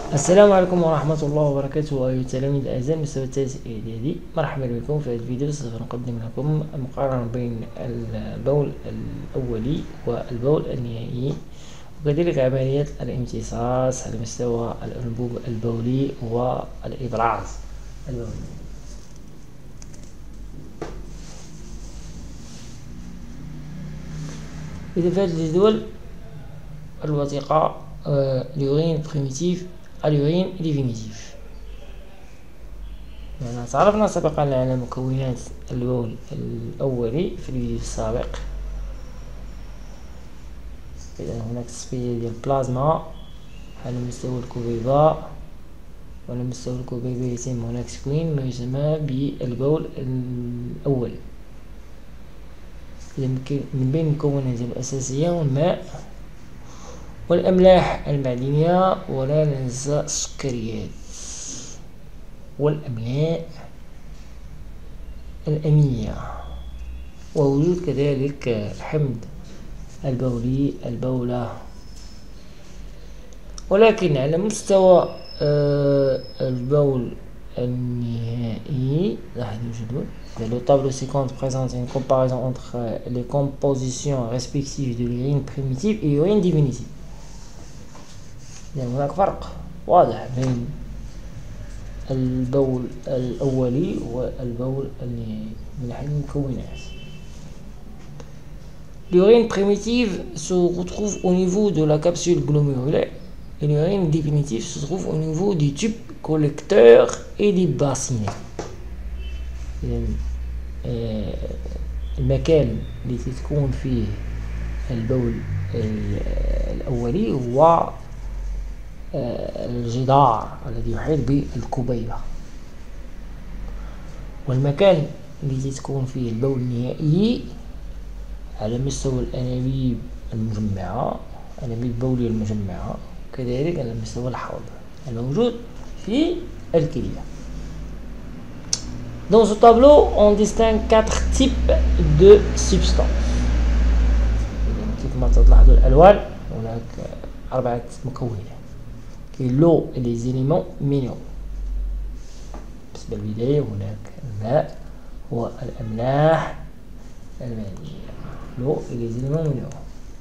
السلام عليكم ورحمة الله وبركاته أيها التلاميذ الأعزاء المستوى الثالث الإعدادي. مرحبا بكم في هذا الفيديو. سوف نقدم لكم مقارنة بين البول الأولي والبول النهائي وكذلك عملية الامتصاص على مستوى الأنبوب البولي والإبراز البولي. إذا في هذا الجدول الوثيقة اليورين بريميتيف اليورين ديفينيتيف. يعني تعرفنا سبقا على مكونات البول الأولي في الفيديو السابق. إذا هناك تصفية ديال البلازما على مستوى الكبيبة، وعلى مستوى الكبيبة يتم هناك تكوين ما يسمى بالبول الأولي. إذا من بين المكونات الأساسية هو الماء والأملاح المعدنية، ولا ننسى السكريات والأملاء الأمينية، ووجود كذلك الحمض البولي البولة. ولكن على مستوى البول النهائي لاحظوا الجدول. Le tableau ci-contre présente une comparaison entre les compositions respectives de l'urine primitive et l'urine définitive. يعني هناك فرق واضح بين البول الأولي والبول النهائي من حيث المكونات. L'urine primitive se retrouve au niveau de la capsule glomérulaire et l'urine définitive se trouve au niveau du tube collecteur et des bassinet. المكان اللي تكون فيه البول الأولي هو الجدار الذي يحيط بالكبيبة، والمكان الذي تكون فيه البول النهائي على مستوى الأنابيب المجمعة، الأنابيب البولية المجمعة، كذلك على مستوى الحوض الموجود في الكلية. Dans ce tableau, on distingue 4 types de substances. كما تلاحظوا الألوان هناك 4 مكونات. l'eau et les éléments minéraux. بالنسبة للبداية هناك الماء والأملاح المائية. l'eau et les éléments minéraux.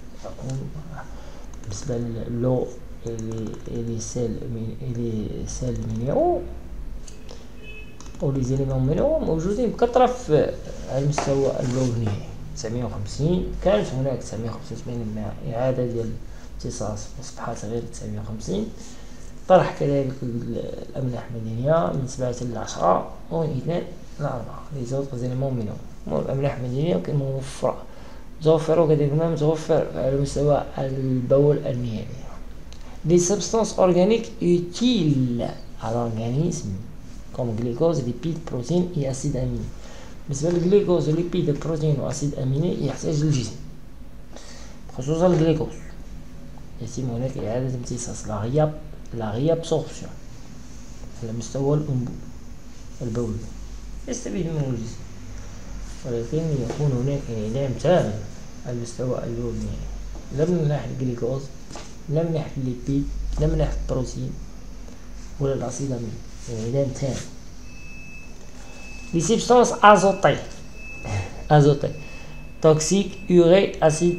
بالنسبة لل'eau et les sels minéraux أو les éléments minéraux موجودين بكثرة على مستوى البول النهائي. 950 كانت هناك 985 مع إعادة ديال امتصاص أصبحت غير 950. طرح كذلك الأملاح المعدنية من 7 إلى 10 ومن 2 إلى 4 les autres éléments minéraux. الأملاح المعدنية موفرة متوفرة، وكذلك الماء متوفر على مستوى البول النهائي. des substances organiques utiles à l'organisme comme glucose, lipides, protéines et acides aminés. بالنسبة للجليكوز والليبيد البروتين وأسيد أميني يحتاج الجسم، خصوصا الجليكوز يتم هناك إعادة امتصاص لا réabsorption على مستوى الأنبوب البولي، يستفيد منه الجسم، ولكن يكون هناك انعدام تام على مستوى البول النهائي، لا من ناحية الجليكوز، لا من ناحية الليبيد، لا من ناحية البروتين ولا الأسيد الأميني، انعدام تام. les substances azotées toxiques urée acide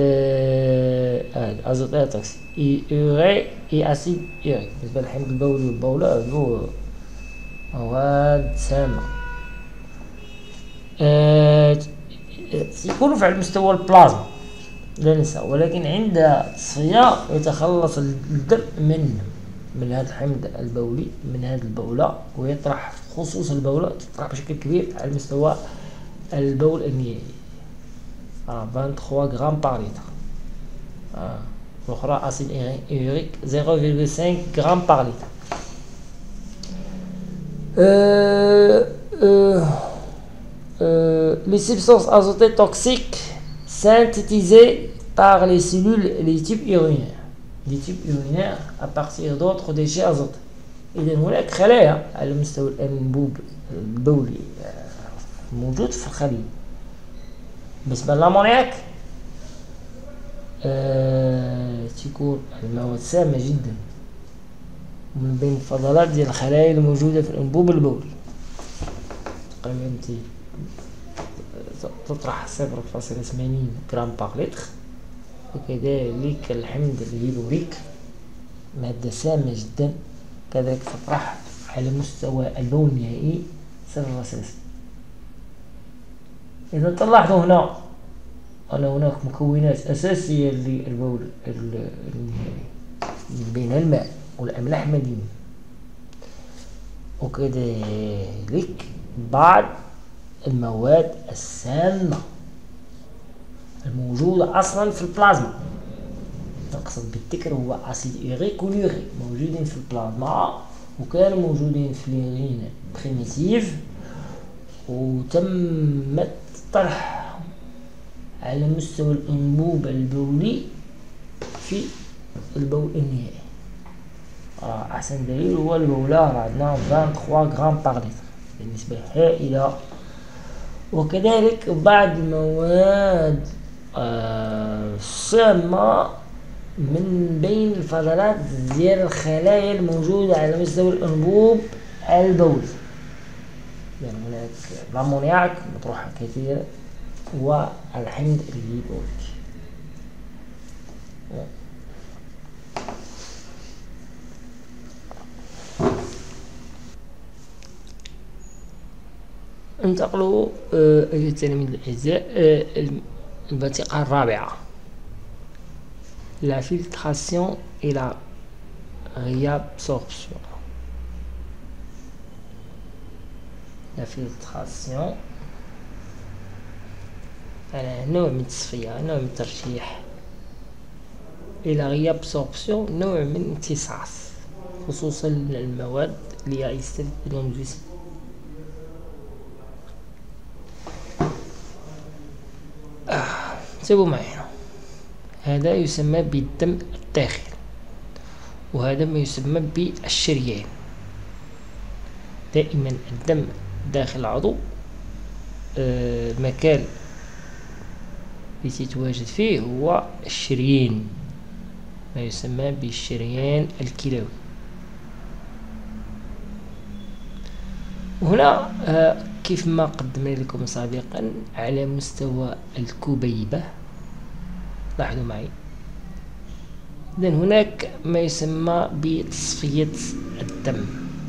azotée toxique urée et acide urique. بالنسبة للحمض البولي والبولة هذو مواد سامة يكونوا على مستوى البلازما لا ننسى، ولكن عند التصفية يتخلص الدم من هذا الحمض البولي من هذه البولة، ويطرح خصوص البولة تطرح بشكل كبير على مستوى البول النهائي 23 غرام بار لتر. الأخرى أسيد يوريك 0,5 غرام بار لتر. les substances azotées toxiques synthétisées par les cellules et les tubes urinaires. les tubes urinaires à partir d'autres déchets azotés. إذا هناك خلايا على مستوى الأنبوب البولي موجود في الخلية. بالنسبة للأمونياك تكون المواد سامة جدا ومن بين الفضلات ديال الخلايا الموجودة في الأنبوب البولي. تقريبا تطرح 0.80 غرام باغ لتر. وكذلك الحمض الهيلوريك مادة سامة جدا، كذلك تطرح على مستوى البول النهائي 0.6. إذا تلاحظوا هنا أن هناك مكونات أساسية للبول النهائي من بينها الماء والأملاح المدينة، وكذلك بعض المواد السامة الموجودة أصلا في البلازما. نقصد بالذكر هو أسيد يوريك واليوريك موجودين في البلازما، وكانوا موجودين في اليورين بريميتيف، وتم طرحهم على مستوى الأنبوب البولي في البول النهائي. أحسن دليل هو البولة، عندنا 23 غرام باغ لتر، بالنسبة هائلة. وكذلك بعض المواد سامة من بين الفضلات ديال الخلايا الموجودة على مستوى الأنبوب البولي. يعني هناك الأمونياك مطروحة كثيرا والحمض الهيلوريك. انتقلوا أيها التلاميذ الأعزاء البطيقة الرابعة، la filtration et la réabsorption. La filtration على نوع من التصفية، نوع من الترشيح، إلى réabsorption نوع من امتصاص، خصوصا المواد اللي يستفيد منهم الجسم. انتبهوا معي، هذا يسمى بالدم الداخلي، وهذا ما يسمى بالشريان. دائما الدم داخل العضو المكان اللي تتواجد فيه هو الشريان، ما يسمى بالشريان الكلوي. وهنا كيف ما قدمنا لكم سابقا على مستوى الكبيبة، لاحظوا معي، إذن هناك ما يسمى بتصفية الدم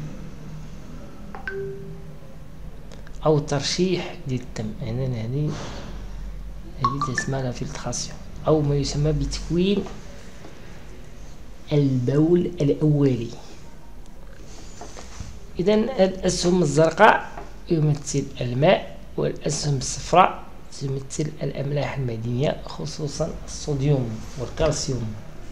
أو ترشيح للدم، يعني هذه تسمى لها فلتراسيون، أو ما يسمى بتكوين البول الأولي. إذن الأسهم الزرقاء يمثل الماء، والأسهم الصفراء تمثل الأملاح المعدنية، خصوصا الصوديوم والكالسيوم.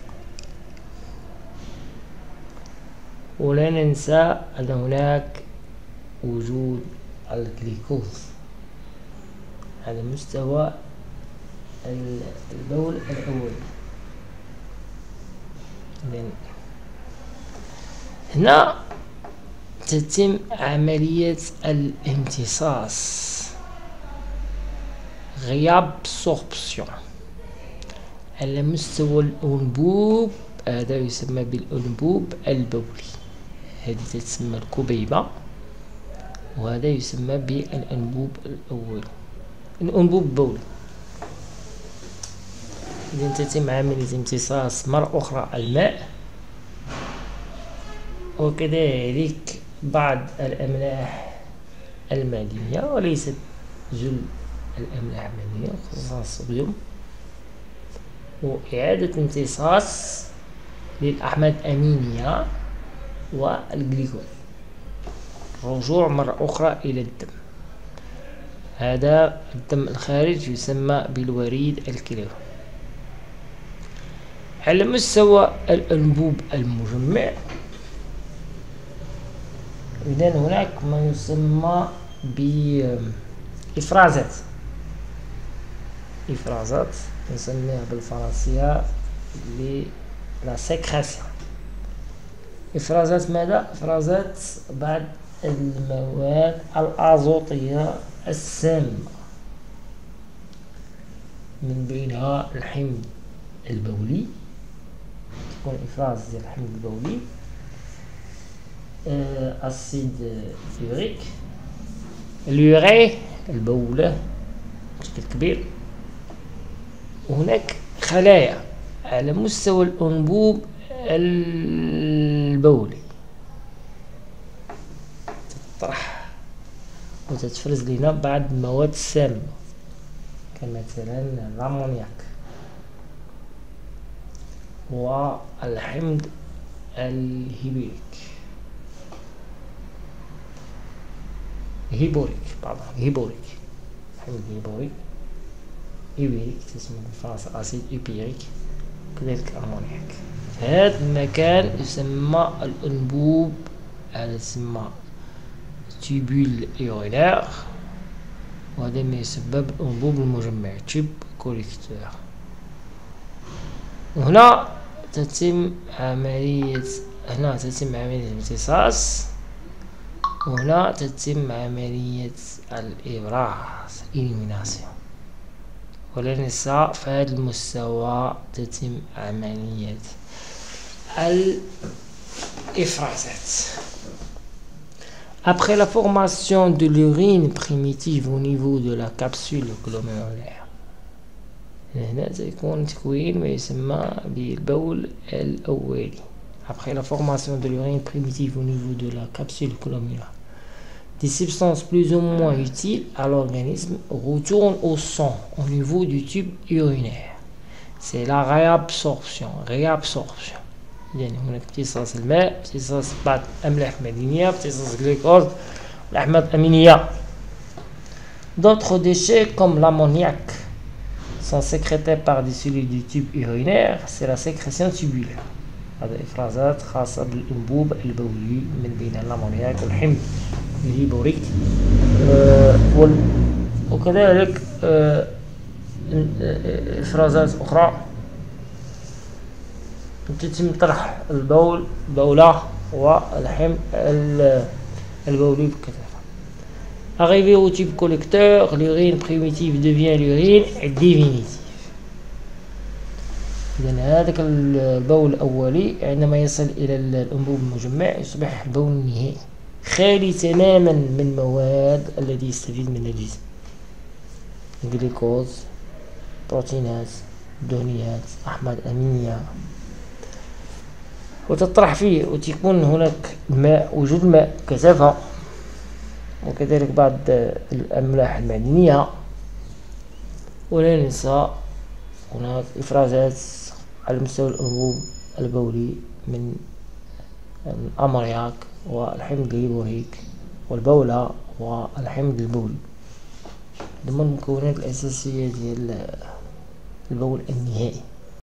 ولا ننسى أن هناك وجود الجليكوز على مستوى البول الأول. هنا تتم عملية الامتصاص réabsorption على مستوى الأنبوب، هذا يسمى بالأنبوب البولي، هذه تسمى الكبيبة، وهذا يسمى بالأنبوب الأول، الأنبوب البولي. إذن تتم عملية امتصاص مرة أخرى الماء، وكذلك بعض الأملاح المعدنية، وليست جل الأملاح المعدنية، خصوصا الصوديوم، وإعادة امتصاص للأحماض الأمينية والجليكوز، رجوع مرة أخرى إلى الدم. هذا الدم الخارج يسمى بالوريد الكلوي. على مستوى الأنبوب المجمع، إذن هناك ما يسمى بإفرازات، نسميها بالفرنسية لا سيكراسيون. إفرازات ماذا؟ إفرازات بعض المواد الأزوتية السامة، من بينها الحمض البولي، تكون إفراز ديال الحمض البولي، أسيد يوريك، اليوري البولة بشكل كبير. وهناك خلايا على مستوى الأنبوب البولي تطرح وتتفرز لنا بعض المواد السامة كمثلا الأمونياك والحمض الهيبوريك حمض هيبوريك تسمى بالفرنسي أسيد إيبيريك، كذلك أمونياك. في هذا المكان يسمى الأنبوب، هذا يسمى تيبول يورينير، وهذا ما يسبب الأنبوب المجمع تيب كوليكتور. وهنا تتم عملية الامتصاص، وهنا تتم عملية الإبراز إليميناسيون. ولننسى في هذا المستوى تتم عملية الإفرازات. Après la formation de l'urine primitive au niveau de la capsule glomérulaire، هنا سيكون تكوين ما يسمى بالبول الأولي. Après la formation de l'urine primitive au niveau de la capsule glomérulaire, des substances plus ou moins utiles à l'organisme retournent au sang au niveau du tube urinaire. C'est la réabsorption. يعني هناك امتصاص الماء، امتصاص بعض الأملاح المعدنية، امتصاص الجلوكوز والأحماض الأمينية. D'autres déchets comme l'ammoniac sont sécrétés par des cellules du tube urinaire. C'est la sécrétion tubulaire. هذا إفرازات خاصة بالأنبوب البولي من بين الأمونياك والحمض الهيبوريك. وكذلك إفرازات أخرى تتم طرح البولة والحمض البولي بكثرة. Arrivé au tube collecteur, l'urine primitive devient l'urine définitive. إذن هذاك البول الأولي عندما يصل إلى الأنبوب المجمع يصبح البول النهائي خالي تماما من المواد التي يستفيد منها الجسم، الجلوكوز، بروتينات، دهنيات، أحماض أمينية، وتطرح فيه وتكون هناك ماء، وجود الماء كثافة، وكذلك بعض الأملاح المعدنية. ولا ننسى هناك إفرازات على مستوى الأنبوب البولي من الأمونياك والحمض الهيبوريك والبولة والحمض البولي، ضمن المكونات الأساسية ديال البول النهائي.